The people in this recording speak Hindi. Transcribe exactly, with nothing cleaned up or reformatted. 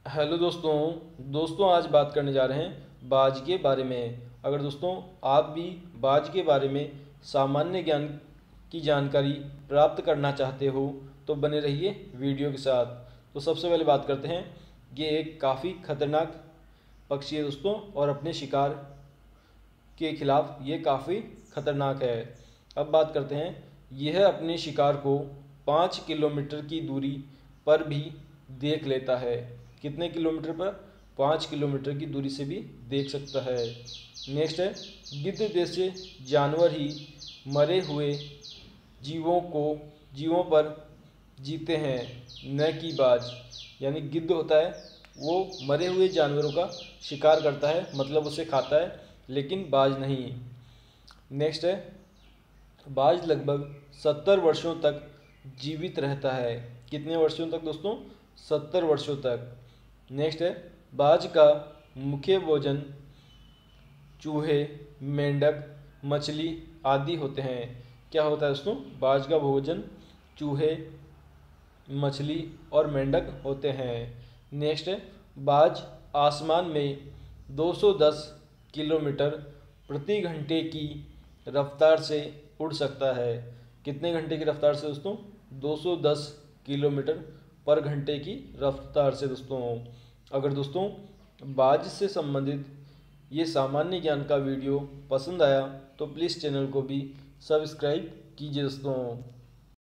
हेलो दोस्तों दोस्तों आज बात करने जा रहे हैं बाज के बारे में। अगर दोस्तों आप भी बाज के बारे में सामान्य ज्ञान की जानकारी प्राप्त करना चाहते हो तो बने रहिए वीडियो के साथ। तो सबसे पहले बात करते हैं, ये एक काफ़ी खतरनाक पक्षी है दोस्तों और अपने शिकार के खिलाफ ये काफ़ी खतरनाक है। अब बात करते हैं, यह अपने शिकार को पाँच किलोमीटर की दूरी पर भी देख लेता है। कितने किलोमीटर पर? पाँच किलोमीटर की दूरी से भी देख सकता है। नेक्स्ट है, गिद्ध जैसे जानवर ही मरे हुए जीवों को जीवों पर जीते हैं, न कि बाज। यानी गिद्ध होता है वो मरे हुए जानवरों का शिकार करता है, मतलब उसे खाता है, लेकिन बाज नहीं। नेक्स्ट है, बाज लगभग सत्तर वर्षों तक जीवित रहता है। कितने वर्षों तक दोस्तों? सत्तर वर्षों तक। नेक्स्ट है, बाज का मुख्य भोजन चूहे, मेंढक, मछली आदि होते हैं। क्या होता है दोस्तों? बाज का भोजन चूहे, मछली और मेंढक होते हैं। नेक्स्ट है, बाज आसमान में दो सौ दस किलोमीटर प्रति घंटे की रफ्तार से उड़ सकता है। कितने घंटे की रफ्तार से दोस्तों? दो सौ दस किलोमीटर पर घंटे की रफ्तार से दोस्तों। अगर दोस्तों बाज से संबंधित ये सामान्य ज्ञान का वीडियो पसंद आया तो प्लीज़ चैनल को भी सब्सक्राइब कीजिए दोस्तों।